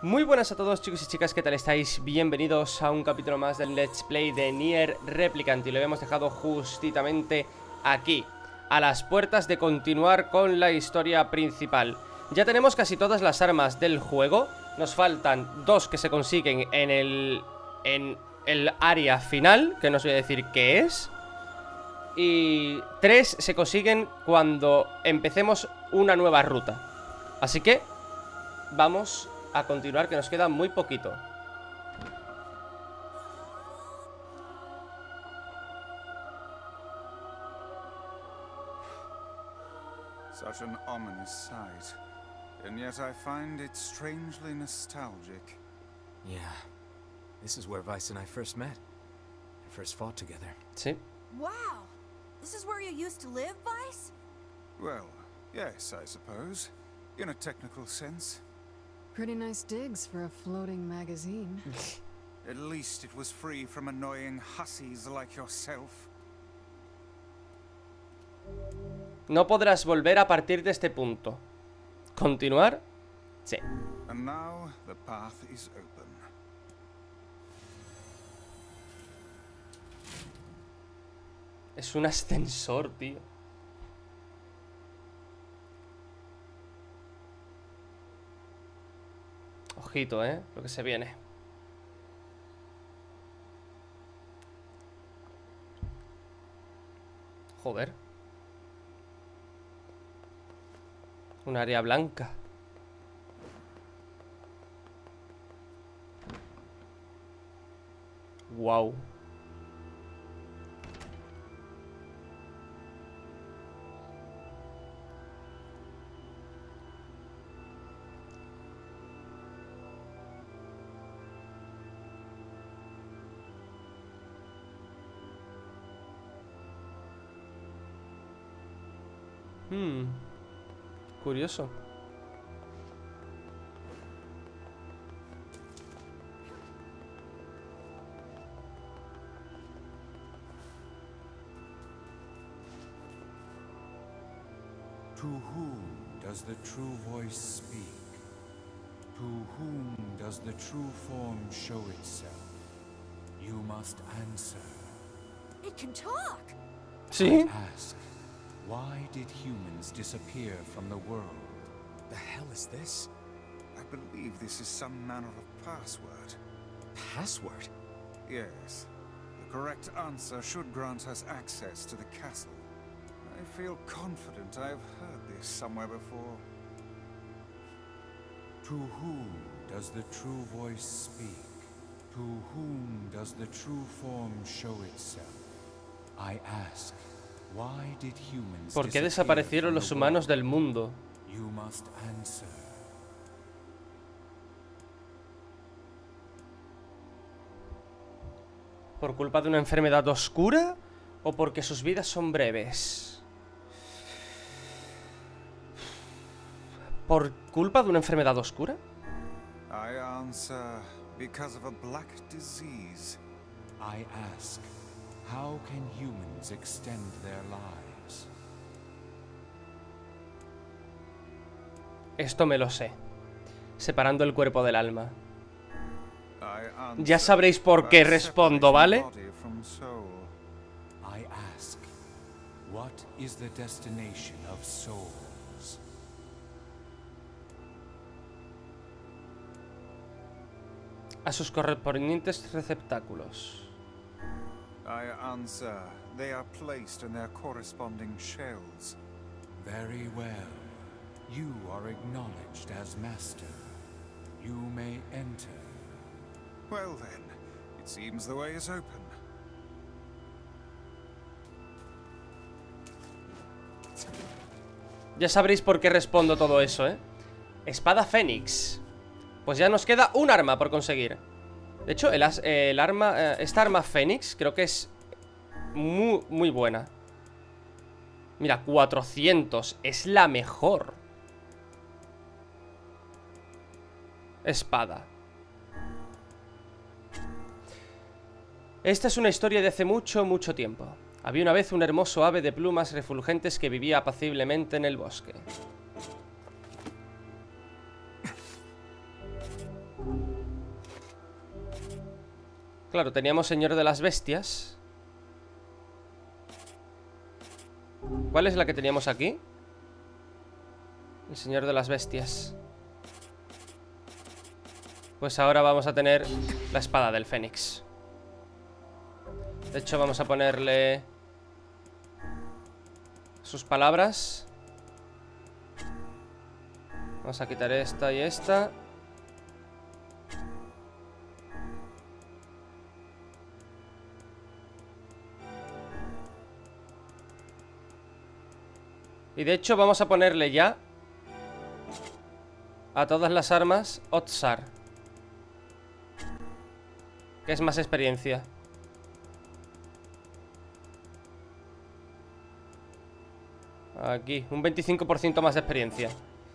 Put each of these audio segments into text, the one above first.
Muy buenas a todos, chicos y chicas, ¿qué tal estáis? Bienvenidos a un capítulo más del Let's Play de Nier Replicant. Y lo hemos dejado justamente aquí, a las puertas de continuar con la historia principal. Ya tenemos casi todas las armas del juego. Nos faltan dos que se consiguen en el área final, que no os voy a decir qué es. Y 3 se consiguen cuando empecemos una nueva ruta. Así que vamos a continuar, que nos queda muy poquito. Such an ominous sight, and yet I find it strangely nostalgic. Yeah, this is where Vice and I first met, and first fought together. Sí. Wow, this is where you used to live, Vice? Well, yes, I suppose, in a technical sense. Pretty nice digs for a floating magazine. At least it was free from annoying hussies like yourself. No podrás volver a partir de este punto. ¿Continuar? Sí. And now the path is open. Es un ascensor, tío. Ojito, lo que se viene. Joder. Un área blanca. Wow. Curioso. To whom does the true voice speak? To whom does the true form show itself? You must answer. It can talk! ¿Sí? Ask, why did humans disappear from the world? The hell is this? I believe this is some manner of password. Password? Yes. The correct answer should grant us access to the castle. I feel confident I've heard this somewhere before. To whom does the true voice speak? To whom does the true form show itself? I ask, why did humans ¿Por qué disappear desaparecieron from los the humanos world? del mundo? You must answer. ¿Por culpa de una enfermedad oscura? ¿O porque sus vidas son breves? ¿Por culpa de una enfermedad oscura? I answer because of a black disease. I ask, how can humans extend their lives? Esto me lo sé. Separando el cuerpo del alma. I answer Ya sabréis por qué by respondo, separating ¿vale? body from soul. I ask, what is the destination of souls? A sus correspondientes receptáculos. I answer, they are placed in their corresponding shells. Very well. You are acknowledged as master. You may enter. Well then, it seems the way is open. Ya sabréis por qué respondo todo eso, ¿eh? Espada Fénix. Pues ya nos queda un arma por conseguir. De hecho, esta arma Fénix creo que es muy buena. Mira, 400. Es la mejor espada. Esta es una historia de hace mucho tiempo. Había una vez un hermoso ave de plumas refulgentes que vivía apaciblemente en el bosque. Claro, teníamos Señor de las Bestias. ¿Cuál es la que teníamos aquí? El Señor de las Bestias. Pues ahora vamos a tener la espada del Fénix. De hecho, vamos a ponerle sus palabras. Vamos a quitar esta y esta. Y de hecho vamos a ponerle ya a todas las armas Otsar, que es más experiencia. Aquí, un 25% más de experiencia.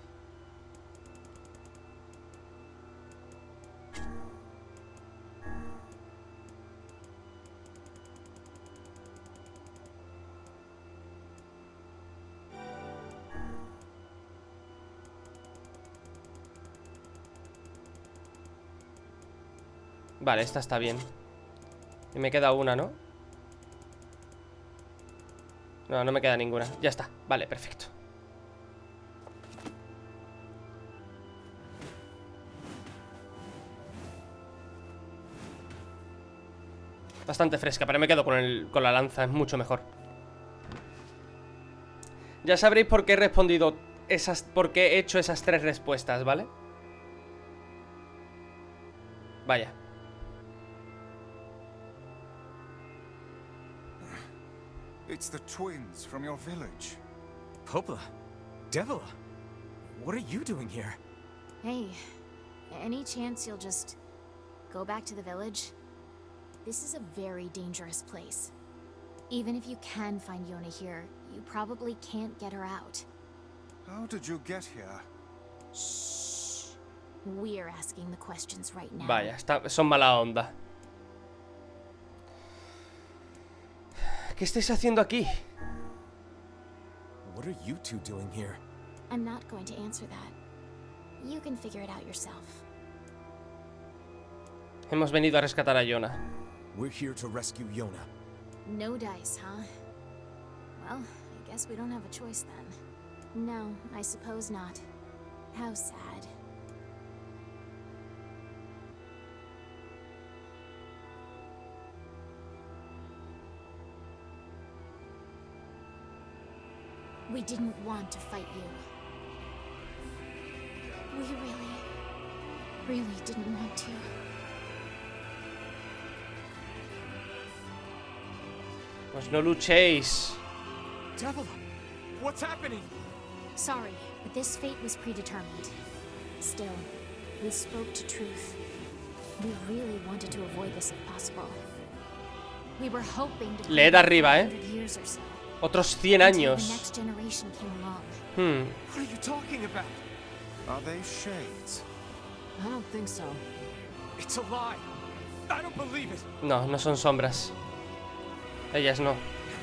Vale, esta está bien. Y me queda una, ¿no? No, no me queda ninguna. Ya está, vale, perfecto. Bastante fresca, pero me quedo con la lanza. Es mucho mejor. Ya sabréis por qué he respondido por qué he hecho esas 3 respuestas, ¿vale? Vaya. It's the twins from your village. Popla? Devila? What are you doing here? Hey, any chance you'll just go back to the village? This is a very dangerous place. Even if you can find Yona here, you probably can't get her out. How did you get here? Shh. We're asking the questions right now. Vaya, son mala onda. ¿Qué estáis haciendo aquí? What are you two doing here? I'm not going to answer that. You can figure it out yourself. Hemos venido a rescatar a Yona. We're here to rescue Yona. No dice, huh? Well, I guess we don't have a choice then. No, I suppose not. How sad. We didn't want to fight you. We really didn't want to. Pues no luchéis. Devila, what's happening? Sorry, but this fate was predetermined. Still, we spoke to truth. We really wanted to avoid this if possible. We were hoping to Leed arriba, 100 years or so. Otros 100 Until the años. next generation came along. What are you talking about? Are they shades? I don't think so. It's a lie. I don't believe it. No, no son sombras. Ellas no.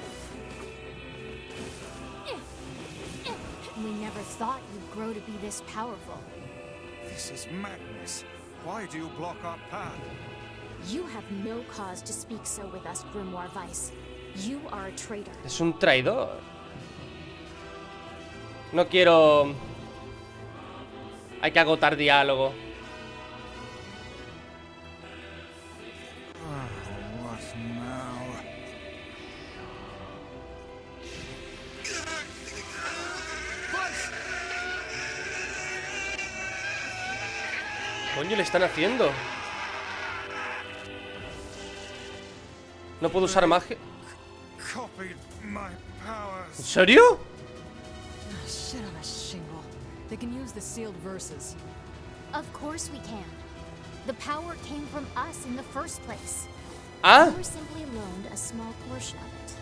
We never thought you'd grow to be this powerful. This is madness. Why do you block our path? You have no cause to speak so with us, Grimoire Weiss. You are a traitor. Es un traidor. No quiero... Hay que agotar diálogo. What now? ¿Qué coño le están haciendo? No puedo usar magia. Copied my powers. ¿En serio? Ah, shit on a shingle. They can use the sealed verses. Of course we can. The power came from us in the first place. Ah, We were simply loaned a small portion of it.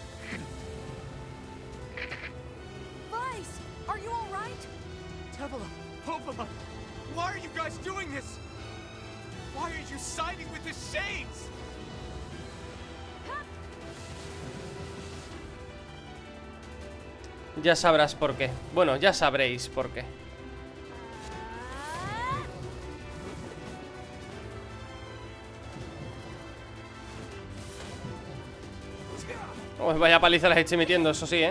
Vice, are you all right? Devila, Popla, why are you guys doing this? Why are you siding with the Shades? ya sabrás por qué. Bueno, ya sabréis por qué. Oh, vaya paliza las estoy metiendo, eso sí, ¿eh?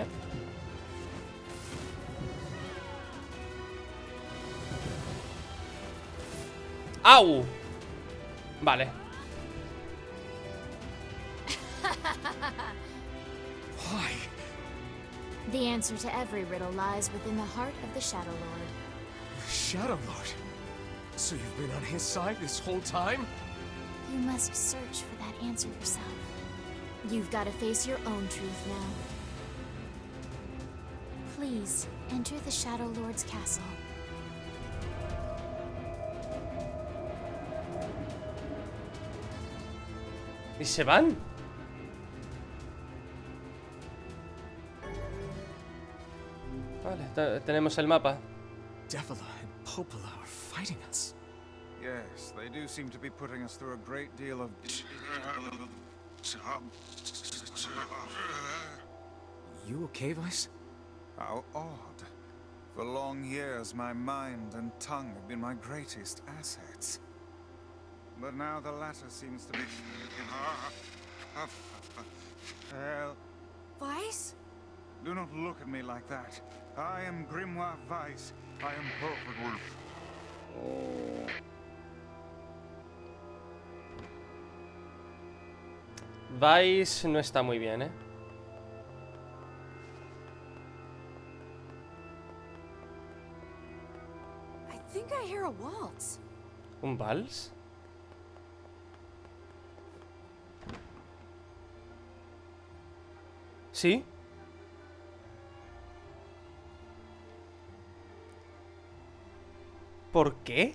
¡Au! Vale. Why? The answer to every riddle lies within the heart of the Shadow Lord. Shadow Lord. So you've been on his side this whole time? You must search for that answer yourself. You've got to face your own truth now. Please, enter the Shadow Lord's castle. ¿Y se van? Vale, tenemos el mapa. Devila and Popola are fighting us. Yes, they do seem to be putting us through a great deal of... You okay, Vice? How odd. For long years, my mind and tongue have been my greatest assets. But now the latter seems to be... Hell, Vice? do not look at me like that. I am Grimoire Weiss. I am Perfect Wolf. Vice no está muy bien, ¿eh? I think I hear a waltz. ¿Un vals? ¿Sí? ¿Por qué?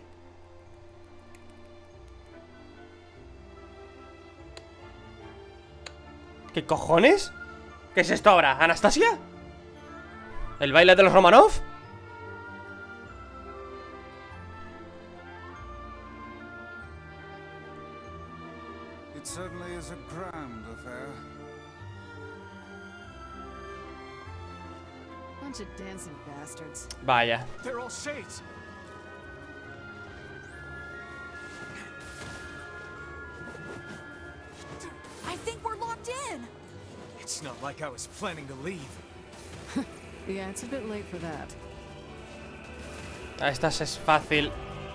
¿Qué cojones? ¿Qué es esto ahora? ¿Anastasia? ¿El baile de los Romanov? It certainly is a grand affair. Bunch of dancing bastards. Vaya. They're all shades. I think we're locked in. It's not like I was planning to leave. Yeah, it's a bit late for that. A estas es fácil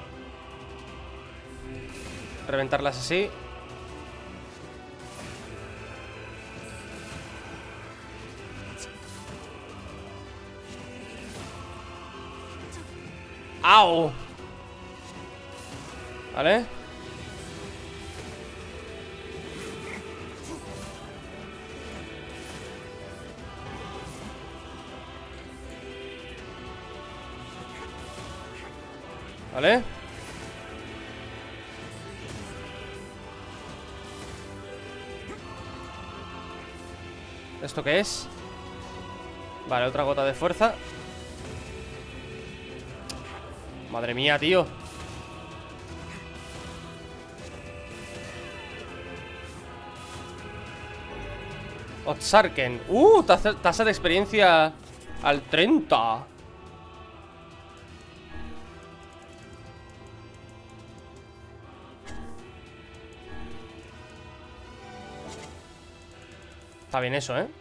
reventarlas así. ¡Au! ¿Vale? ¿Vale? ¿Esto qué es? Vale, otra gota de fuerza. Madre mía, tío. Otsarken. Tasa de experiencia al 30. Está bien eso, ¿eh?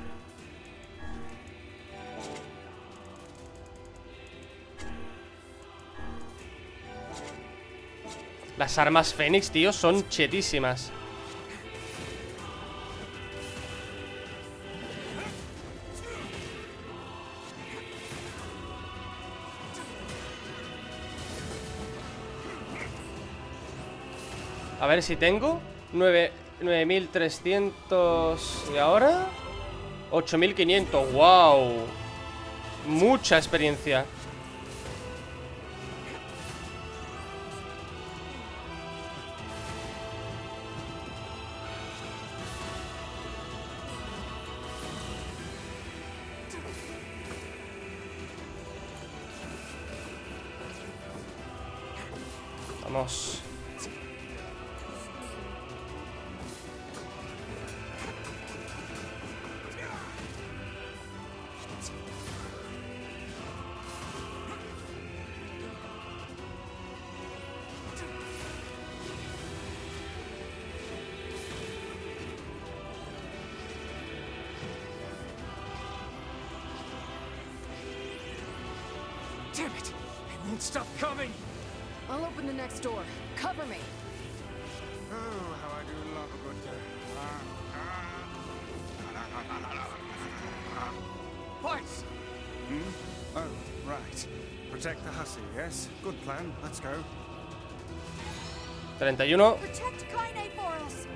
Las armas Fénix, tío, son chetísimas. A ver si tengo 9300. ¿Y ahora? 8500, wow. Mucha experiencia. Vamos. Don't stop coming! I'll open the next door. Cover me. Oh, how I do love a good Weiss! Oh, right. Protect the hussy, yes? Good plan. Let's go. 31. Protect Kaine for us.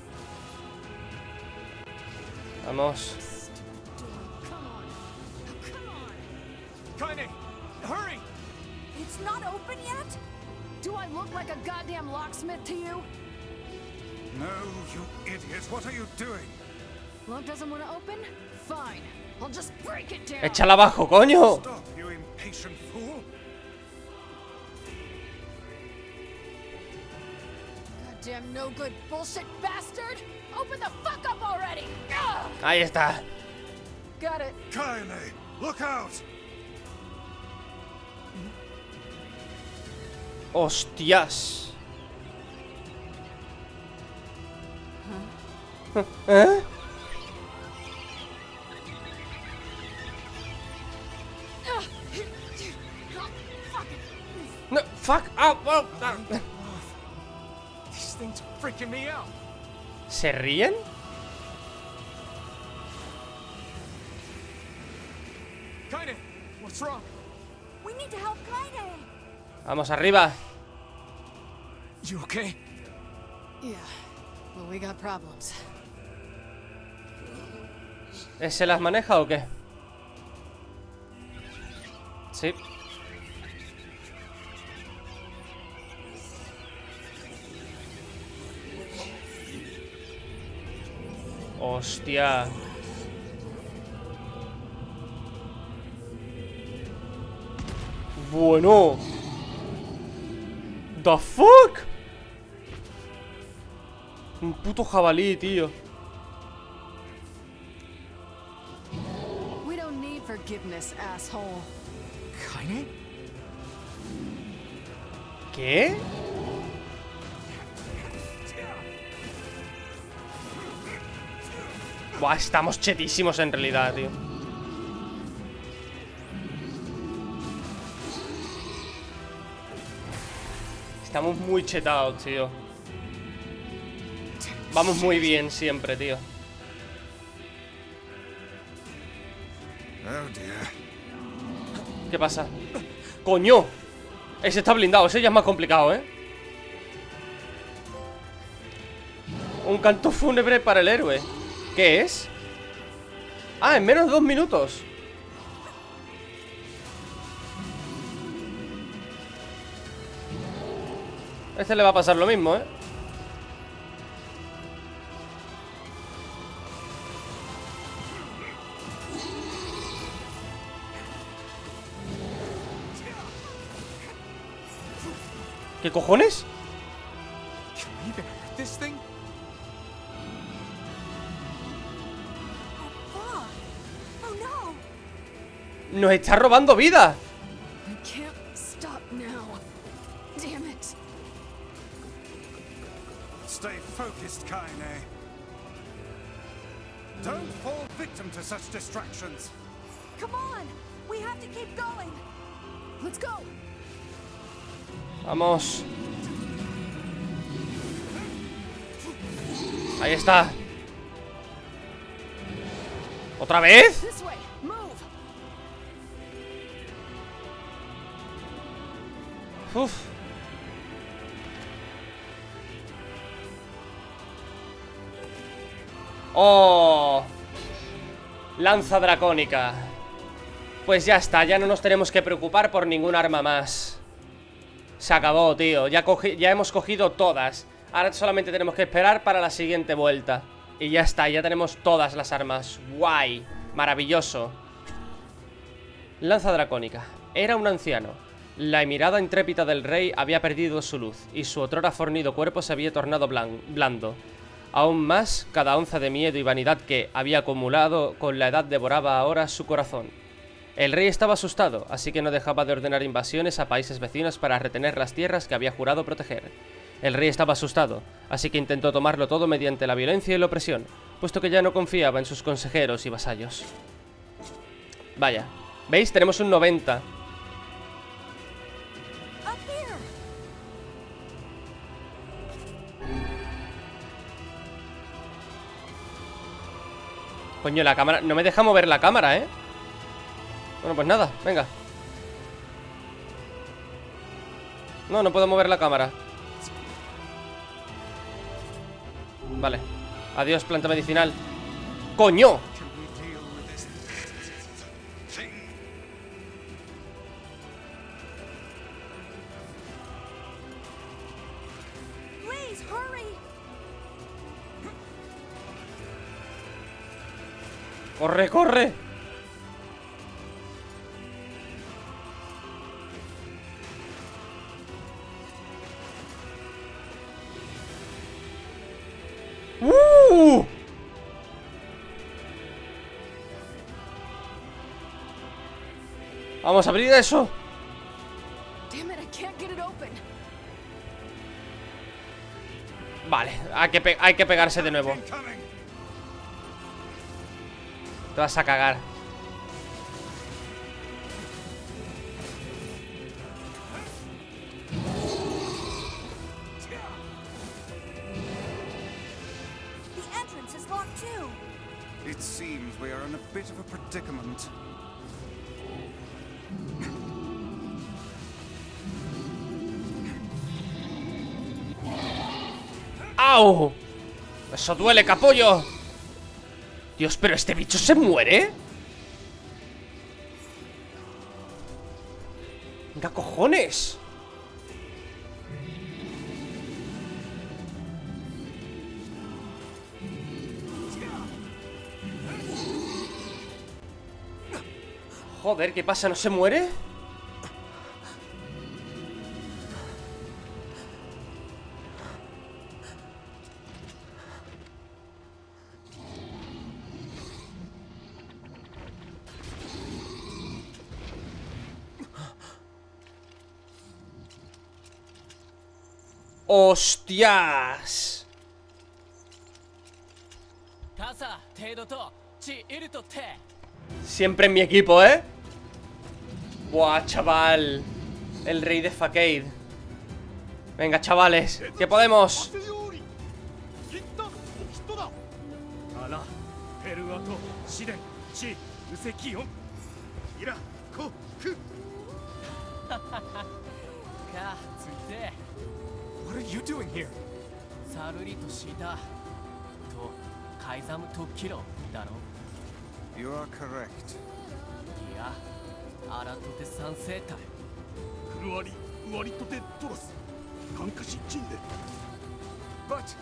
Vamos. Come on. Oh, come on. Kaine! Hurry! It's not open yet? Do I look like a goddamn locksmith to you? No, you idiot. What are you doing? Lock doesn't want to open? Fine. I'll just break it down. Échala abajo, coño. Stop, you impatient fool. Goddamn no good bullshit bastard! Open the fuck up already! Ugh! Ahí está. Got it. Kaine, look out! Hostias. ¿Eh? No, fuck up. These things are freaking me out! ¿Se ríen? Kaine! What's wrong? We need to help Kaine. Vamos arriba. You okay? Yeah. Well, we got problems. ¿Se las maneja o qué? Sí. Hostia. Bueno. The fuck. Un puto jabalí, tío. We don't need forgiveness, asshole. Kaine? ¿Qué? Buah, estamos chetísimos en realidad, tío. Estamos muy chetados, tío. Vamos muy bien siempre, tío. Oh dear. ¿Qué pasa? ¡Coño! Ese está blindado, ese ya es más complicado, ¿eh? Un canto fúnebre para el héroe. ¿Qué es? Ah, en menos de 2 minutos. Este le va a pasar lo mismo, ¿eh? ¿Qué cojones? Can we even hurt this thing? Oh, oh no. Nos está robando vida. I can't stop now. Damn it. Stay focused, Kaine. Don't fall victim to such distractions. Come on. We have to keep going. Let's go. Vamos. Ahí está. ¿Otra vez? This way. Move. Uf. ¡Oh! Lanza dracónica. Pues ya está, ya no nos tenemos que preocupar por ningún arma más. Se acabó, tío. Ya hemos cogido todas. Ahora solamente tenemos que esperar para la siguiente vuelta. Y ya está, ya tenemos todas las armas. Guay, maravilloso. Lanza dracónica. Era un anciano. La mirada intrépida del rey había perdido su luz, y su otrora fornido cuerpo se había tornado blando. Aún más, cada onza de miedo y vanidad que había acumulado con la edad devoraba ahora su corazón. El rey estaba asustado, así que no dejaba de ordenar invasiones a países vecinos para retener las tierras que había jurado proteger. El rey estaba asustado, así que intentó tomarlo todo mediante la violencia y la opresión, puesto que ya no confiaba en sus consejeros y vasallos. Vaya, ¿veis? Tenemos un 90. Up here. Coño, la cámara... No me deja mover la cámara, ¿eh? Bueno, pues nada, venga. No, no puedo mover la cámara. Vale. Adiós, planta medicinal. ¡Coño! Please, hurry. ¡Corre, corre! Vamos a abrir eso. Damn it, I can't get it open. Vale, hay que pegarse de nuevo. Te vas a cagar. The entrance is locked too. It seems we are in a bit of a predicament. ¡Au! Eso duele, capullo. Dios, pero este bicho se muere. Venga, cojones. Joder, ¿qué pasa? ¿No se muere? ¡Hostias! Siempre en mi equipo, ¿eh? Buah, chaval. El rey de Facade. Venga, chavales, que podemos. What are you doing here? You are correct. But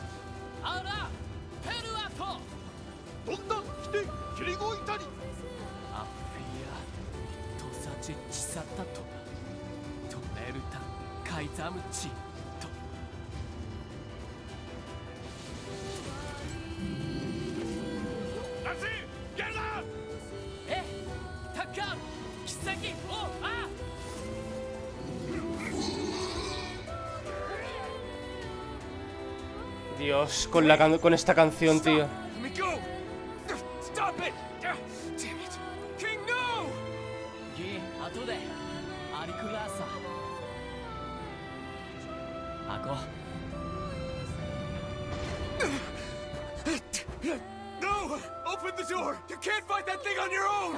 Dios, con esta canción, tío. let me go. Stop it! Damn it. King, no! No! Open the door! You can't fight that thing on your own!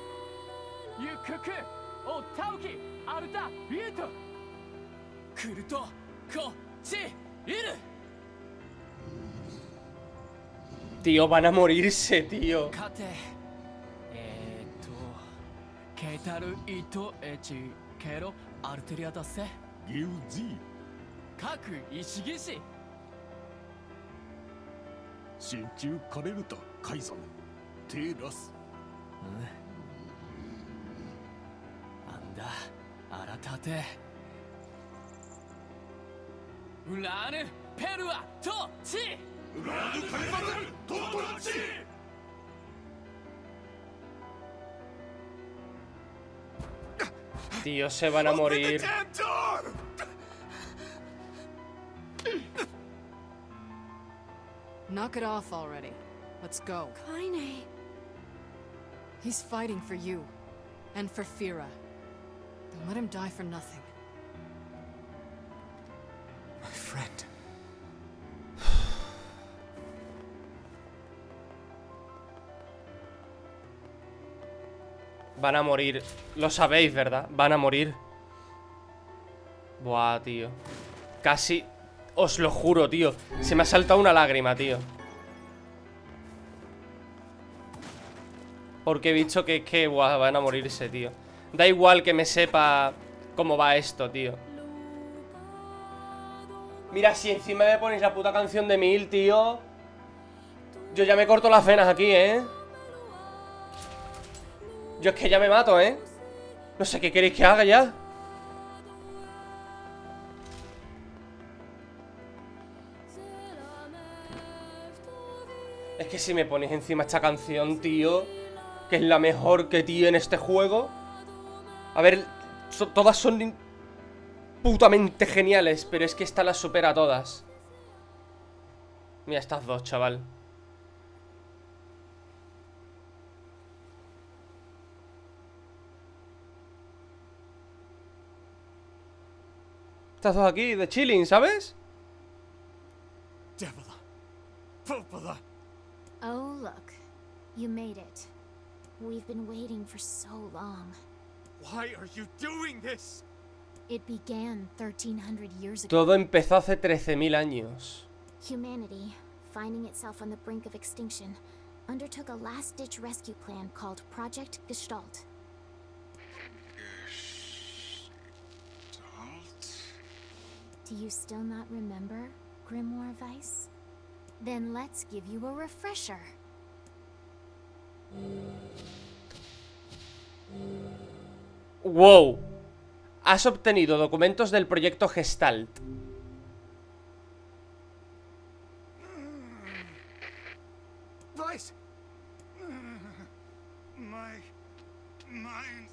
Tío, van a morirse, tío. Tío, se van a Open the morir. damn door! Knock it off already. Let's go. Kaine. He's fighting for you. And for Fira. Don't let him die for nothing. friend. Van a morir. Lo sabéis, ¿verdad? Van a morir. Buah, tío. Casi... Os lo juro, tío. Se me ha saltado una lágrima, tío. Porque he dicho que buah, van a morirse, tío. Da igual que me sepa cómo va esto, tío. Mira, si encima me ponéis la puta canción de Mil, tío. Yo ya me corto las venas aquí, ¿eh? Yo es que ya me mato, ¿eh? No sé qué queréis que haga ya. Es que si me ponéis encima esta canción, tío, que es la mejor que tiene este juego. A ver, todas son putamente geniales, pero es que esta las supera a todas. Mira estas dos, chaval. Estas dos aquí, de chilling, ¿sabes? Devila. Popola. Oh, look. You made it. We've been waiting for so long. Why are you doing this? It began 1300 years ago. Todo empezó hace 13.000 años. Humanity, finding itself on the brink of extinction, undertook a last-ditch rescue plan called Project Gestalt. Do you still not remember, Grimoire Weiss? Then let's give you a refresher. ¡Wow! Has obtenido documentos del proyecto Gestalt. Weiss! My mind.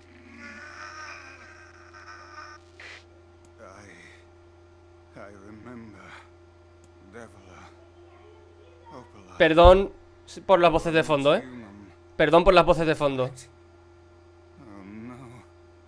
I remember. Devila. Popola. Perdón por las voces de fondo, ¿eh? Human. Perdón por las voces de fondo. Oh no.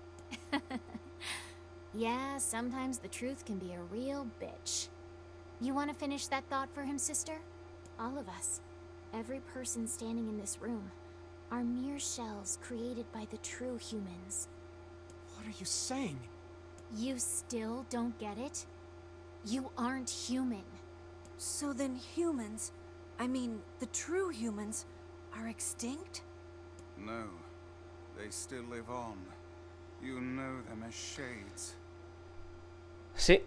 Yeah, sometimes the truth can be a real bitch. You want to finish that thought for him, sister? All of us, every person standing in this room, are mere shells created by the true humans. What are you saying? You still don't get it? You aren't human. So then humans, I mean, the true humans, are extinct? No. They still live on. You know them as shades. Sí.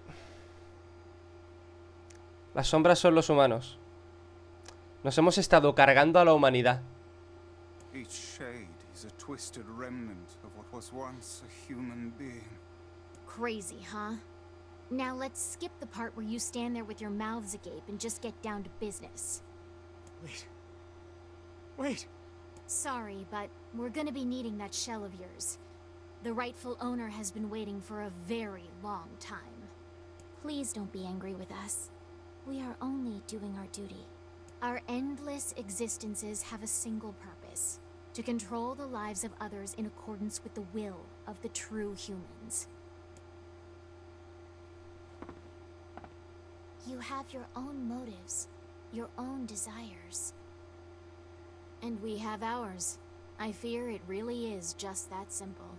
Las sombras son los humanos. Nos hemos estado cargando a la humanidad. Each shade is a twisted remnant of what was once a human being. Crazy, huh? Now let's skip the part where you stand there with your mouths agape and just get down to business. Wait. Wait. Sorry, but we're gonna be needing that shell of yours. The rightful owner has been waiting for a very long time. Please don't be angry with us. We are only doing our duty. Our endless existences have a single purpose: to control the lives of others in accordance with the will of the true humans. You have your own motives, your own desires. And we have ours. I fear it really is just that simple.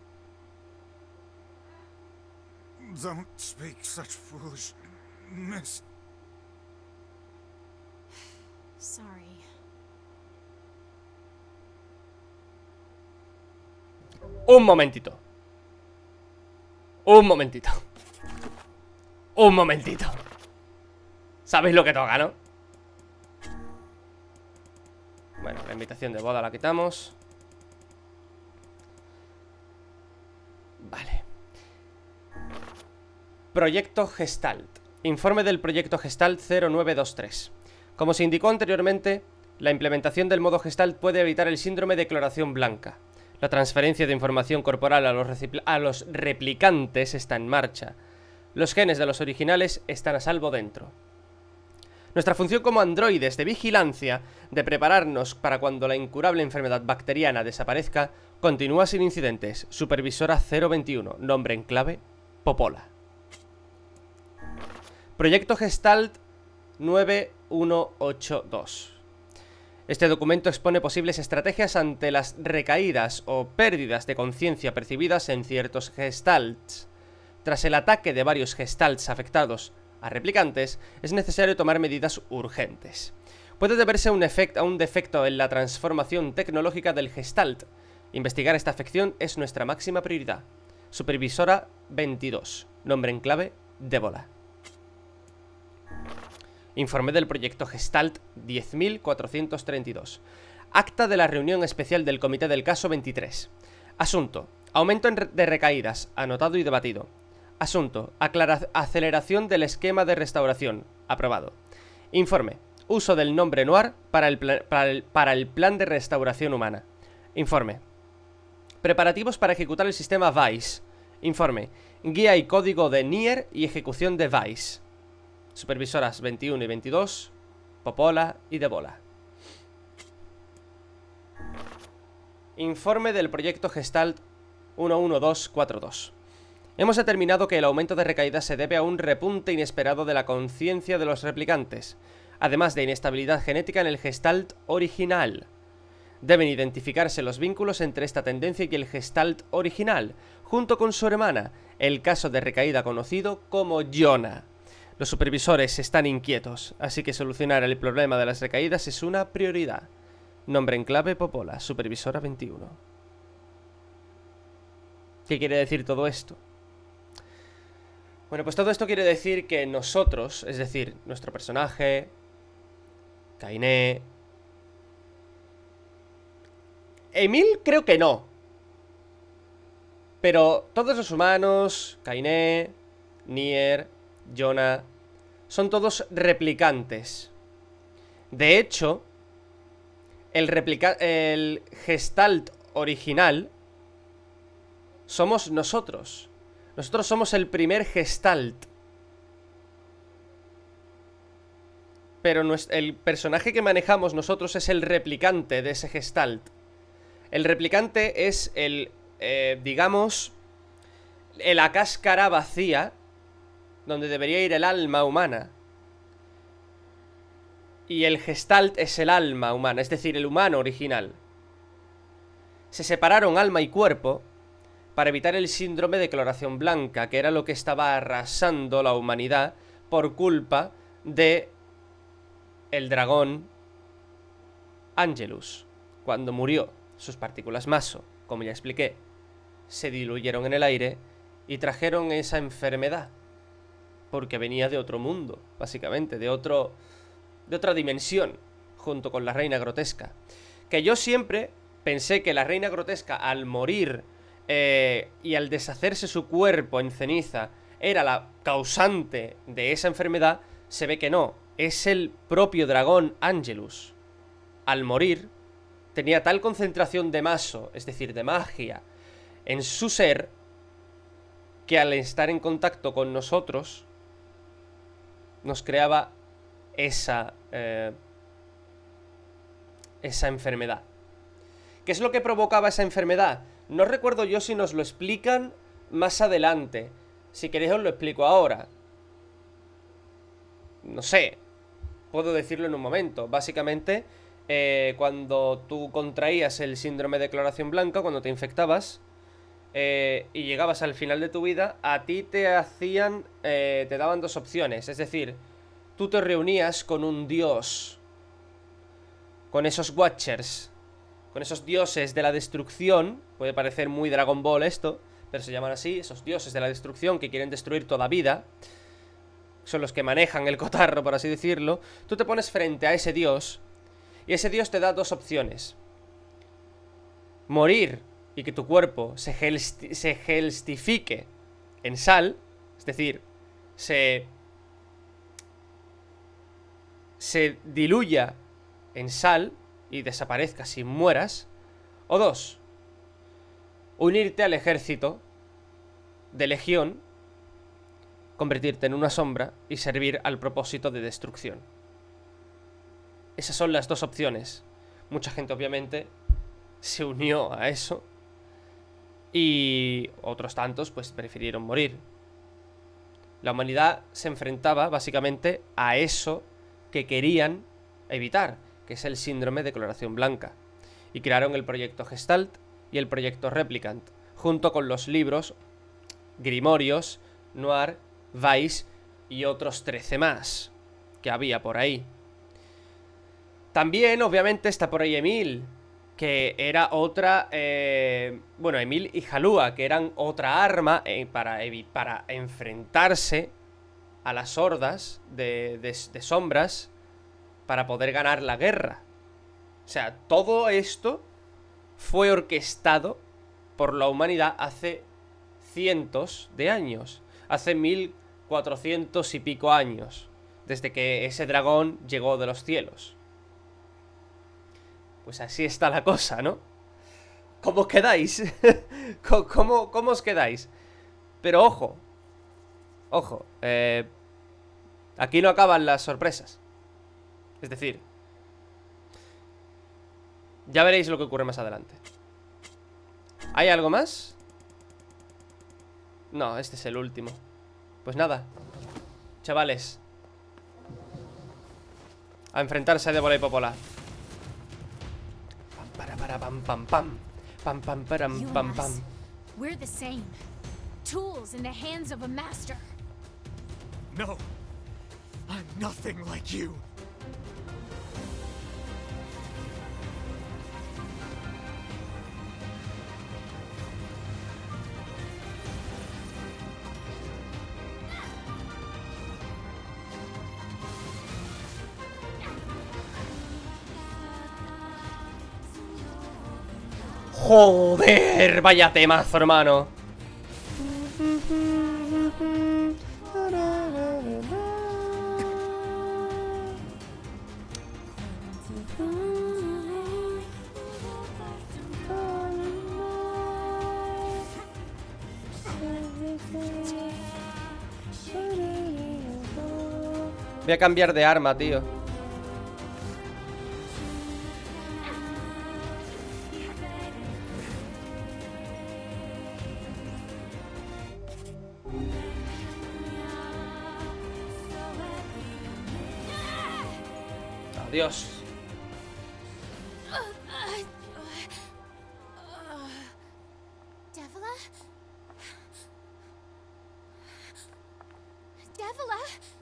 Don't speak such foolishness. Sorry. Un momentito. Un momentito. Un momentito. ¿Sabéis lo que toca, no? Bueno, la invitación de boda la quitamos. Vale. Proyecto Gestalt. Informe del Proyecto Gestalt 0923. Como se indicó anteriormente, la implementación del modo Gestalt puede evitar el síndrome de cloración blanca. La transferencia de información corporal a los replicantes está en marcha. Los genes de los originales están a salvo dentro. Nuestra función como androides de vigilancia, de prepararnos para cuando la incurable enfermedad bacteriana desaparezca, continúa sin incidentes. Supervisora 021, nombre en clave, Popola. Proyecto Gestalt 9182. Este documento expone posibles estrategias ante las recaídas o pérdidas de conciencia percibidas en ciertos gestalts. Tras el ataque de varios gestalts afectados a replicantes, es necesario tomar medidas urgentes. Puede deberse a un defecto en la transformación tecnológica del gestalt. Investigar esta afección es nuestra máxima prioridad. Supervisora 22. Nombre en clave: Débola. Informe del proyecto Gestalt 10.432. Acta de la reunión especial del Comité del Caso 23. Asunto: aumento de recaídas, anotado y debatido. Asunto: aceleración del esquema de restauración, aprobado. Informe: uso del nombre Noir para el plan de restauración humana. Informe: preparativos para ejecutar el sistema VICE. Informe: guía y código de Nier y ejecución de VICE. Supervisoras 21 y 22, Popola y Débola. Informe del proyecto Gestalt 11242. Hemos determinado que el aumento de recaídas se debe a un repunte inesperado de la conciencia de los replicantes, además de inestabilidad genética en el Gestalt original. Deben identificarse los vínculos entre esta tendencia y el Gestalt original, junto con su hermana, el caso de recaída conocido como Yona. Los supervisores están inquietos, así que solucionar el problema de las recaídas es una prioridad. Nombre en clave: Popola, supervisora 21. ¿Qué quiere decir todo esto? Bueno, pues todo esto quiere decir que nosotros, es decir, nuestro personaje, Kainé... Emil creo que no. Pero todos los humanos, Kainé, Nier, Yona, son todos replicantes. De hecho, el Gestalt original somos nosotros. Nosotros somos el primer Gestalt. Pero el personaje que manejamos nosotros es el replicante de ese Gestalt. El replicante es digamos, la cáscara vacía donde debería ir el alma humana. Y el Gestalt es el alma humana, es decir, el humano original. Se separaron alma y cuerpo para evitar el síndrome de coloración blanca, que era lo que estaba arrasando la humanidad por culpa de el dragón Angelus. Cuando murió, sus partículas maso, como ya expliqué, se diluyeron en el aire y trajeron esa enfermedad. Porque venía de otro mundo, básicamente, de otra dimensión, junto con la reina grotesca. Que yo siempre pensé que la reina grotesca, al morir y al deshacerse su cuerpo en ceniza, era la causante de esa enfermedad. Se ve que no, es el propio dragón Angelus. Al morir, tenía tal concentración de maso, es decir, de magia, en su ser, que al estar en contacto con nosotros, nos creaba esa enfermedad. ¿Qué es lo que provocaba esa enfermedad? No recuerdo yo si nos lo explican más adelante. Si queréis os lo explico ahora. No sé, puedo decirlo en un momento. Básicamente, cuando tú contraías el síndrome de coloración blanca, cuando te infectabas y llegabas al final de tu vida, a ti te daban dos opciones. Es decir, tú te reunías con un dios, con esos Watchers, con esos dioses de la destrucción. Puede parecer muy Dragon Ball esto, pero se llaman así, esos dioses de la destrucción que quieren destruir toda vida. Son los que manejan el cotarro, por así decirlo. Tú te pones frente a ese dios y ese dios te da dos opciones: morir y que tu cuerpo se gelstifique en sal, es decir, se diluya en sal y desaparezcas y mueras. O dos, unirte al ejército de Legión, convertirte en una sombra y servir al propósito de destrucción. Esas son las dos opciones. Mucha gente obviamente se unió a eso y otros tantos pues prefirieron morir. La humanidad se enfrentaba básicamente a eso que querían evitar, que es el síndrome de coloración blanca. Y crearon el proyecto Gestalt y el proyecto Replicant, junto con los libros Grimorios, Noir, Vice y otros 13 más que había por ahí. También, obviamente, está por ahí Emil, que era otra... bueno, Emil y Jalúa, que eran otra arma para enfrentarse a las hordas de sombras para poder ganar la guerra. O sea, todo esto fue orquestado por la humanidad hace cientos de años. Hace 1400 y pico años, desde que ese dragón llegó de los cielos. Pues así está la cosa, ¿no? ¿Cómo os quedáis? ¿Cómo os quedáis? Pero ojo. Ojo. Aquí no acaban las sorpresas. Es decir, ya veréis lo que ocurre más adelante. ¿Hay algo más? No, este es el último. Pues nada, chavales, a enfrentarse a Débola y Popola. Pam, pam, pam. Pam, pam, param, pam, pam. We're the same. Tools in the hands of a master. No. I'm nothing like you. Joder, vaya temazo, hermano. Voy a cambiar de arma, tío. Adiós. Débola? Débola?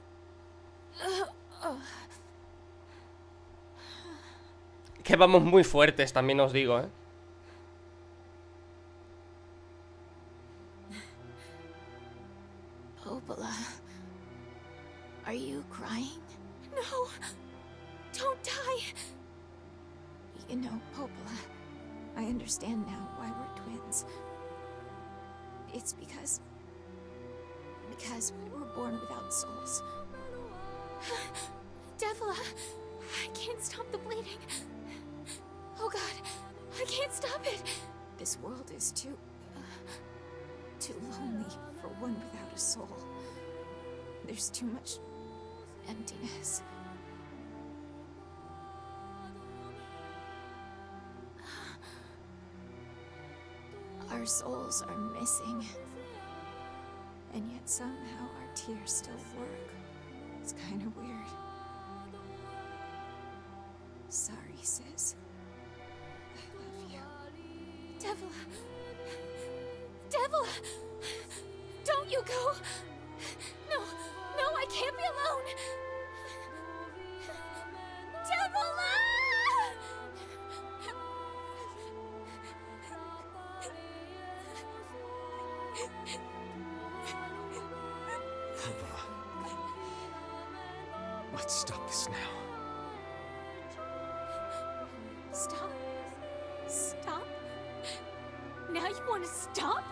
Que vamos muy fuertes, también os digo, ¿eh? Popola, are you crying? No, don't die. You know, Popola, I understand now why we're twins. It's because we were born without souls. Débola, I can't stop the bleeding. Oh God, I can't stop it. This world is too lonely for one without a soul. There's too much emptiness. Our souls are missing. And yet somehow our tears still work. It's kind of weird. Sorry, sis. I love you. Débola! Débola! Don't you go! No, no, I can't be alone! Débola! Popola. Let's stop this now. Stop? Stop? Now you want to stop?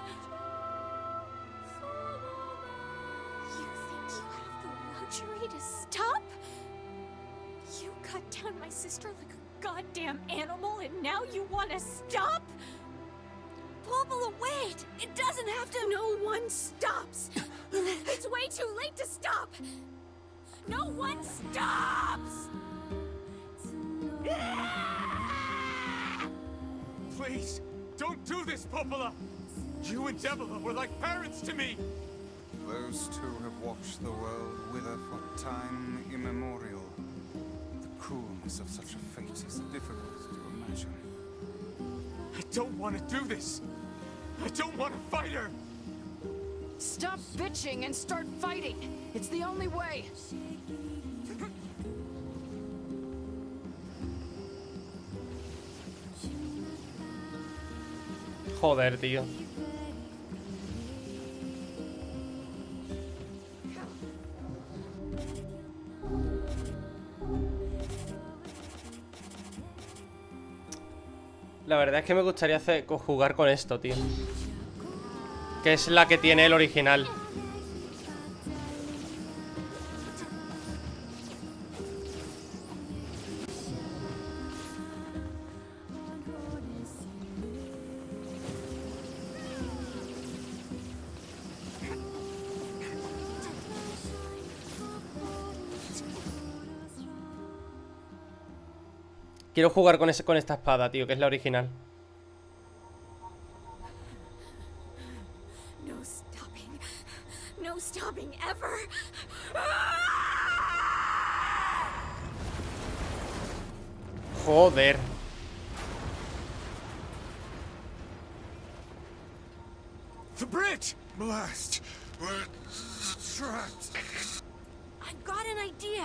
You think you have the luxury to stop? You cut down my sister like a goddamn animal and now you want to stop? Popola, wait! It doesn't have to. No one stops! It's way too late to stop! No one stops! Please, don't do this, Popola! You and Débola were like parents to me! Those two have watched the world wither for time immemorial. The cruelness of such a fate is difficult to imagine. I don't want to do this. I don't want to fight her. Stop bitching and start fighting. It's the only way. Joder, tío. La verdad es que me gustaría jugar con esto, tío. Que es la que tiene el original. Quiero jugar con esta espada, tío, que es la original. No stopping. No stopping ever. Joder. The bridge! Blast! We're trapped. I've got an idea.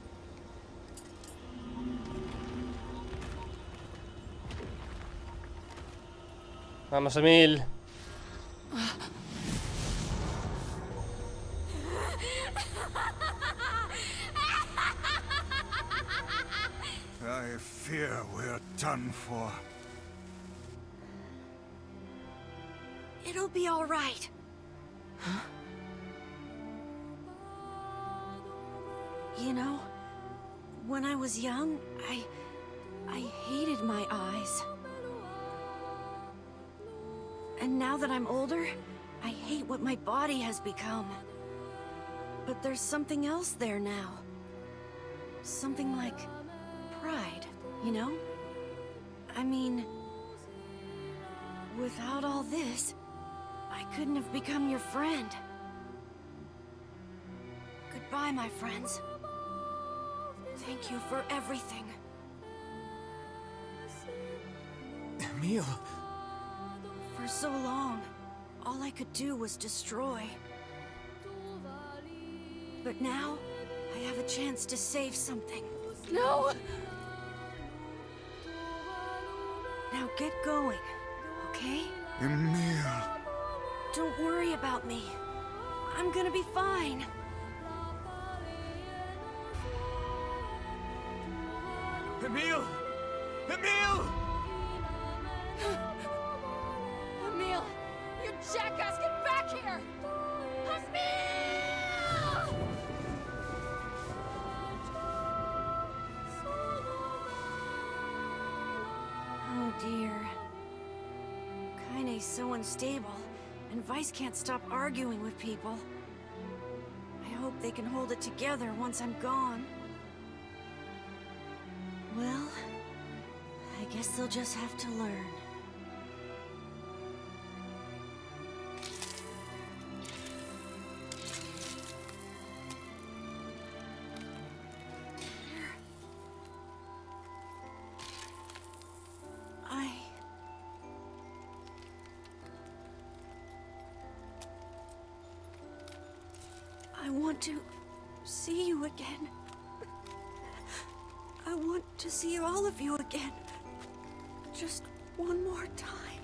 Vamos, Emil. I fear we're done for. It'll be all right. You know, when I was young, I hated my eyes. And now that I'm older, I hate what my body has become. But there's something else there now. Something like pride, you know? I mean, without all this, I couldn't have become your friend. Goodbye, my friends. Thank you for everything. Emil. For so long, all I could do was destroy. But now, I have a chance to save something. No! Now get going, okay? Emil. Don't worry about me. I'm gonna be fine. Emil! Emil! Emil! You jackass, get back here! Emil! Oh dear. Kaine's so unstable, and Vice can't stop arguing with people. I hope they can hold it together once I'm gone. Well, I guess they'll just have to learn. I want to see you again. I want to see all of you again. Just one more time.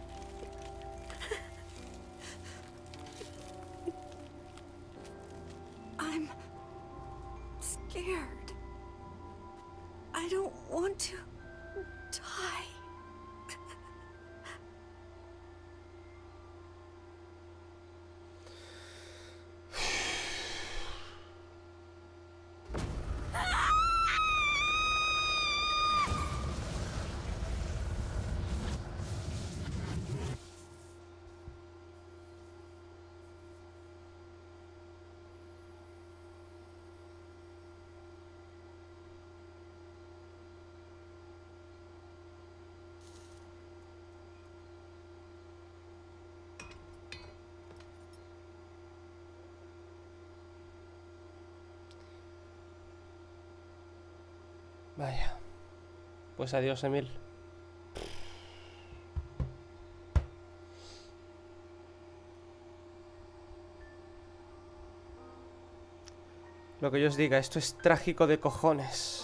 I'm scared. I don't want to die. Vaya. Pues adiós, Emil. Lo que yo os diga, esto es trágico de cojones.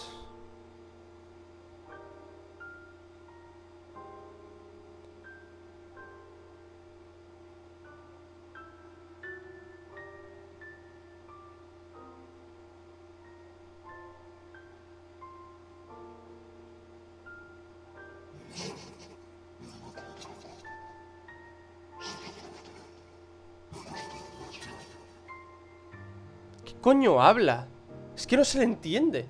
¿Qué coño habla? Es que no se le entiende.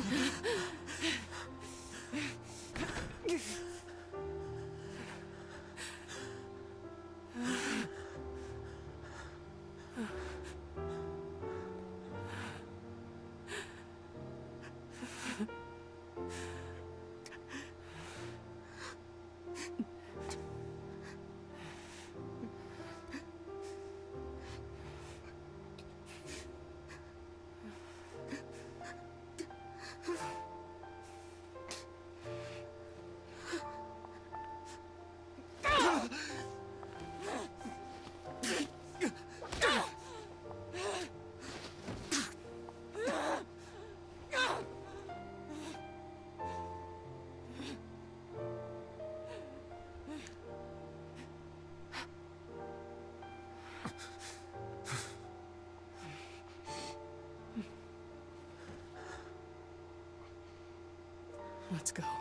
Let's go.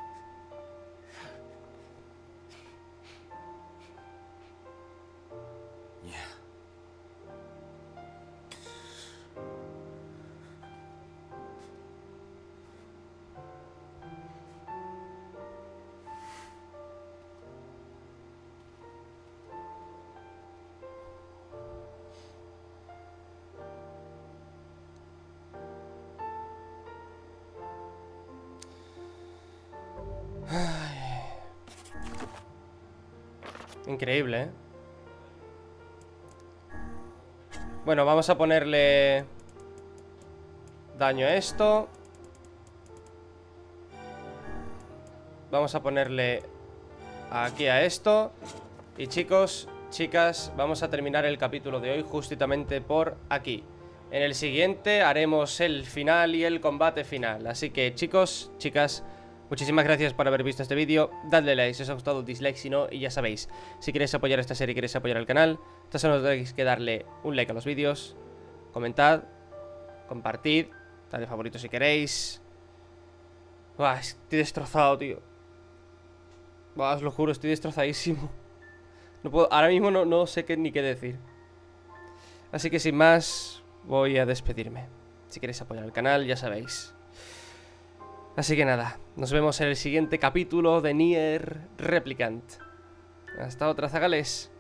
Yeah. Increíble, ¿eh? Bueno, vamos a ponerle daño a esto. Vamos a ponerle aquí a esto. Y chicos, chicas, vamos a terminar el capítulo de hoy justamente por aquí. En el siguiente haremos el final y el combate final. Así que chicos, chicas, muchísimas gracias por haber visto este vídeo. Dadle like si os ha gustado, dislike si no. Y ya sabéis, si queréis apoyar esta serie y queréis apoyar el canal, entonces no tenéis que darle un like a los vídeos. Comentad, compartid, dadle favorito si queréis. Buah, estoy destrozado, tío. Buah, os lo juro, estoy destrozadísimo. No puedo, ahora mismo no sé ni qué decir. Así que sin más, voy a despedirme. Si queréis apoyar el canal, ya sabéis. Así que nada, nos vemos en el siguiente capítulo de Nier Replicant. Hasta otra, zagales.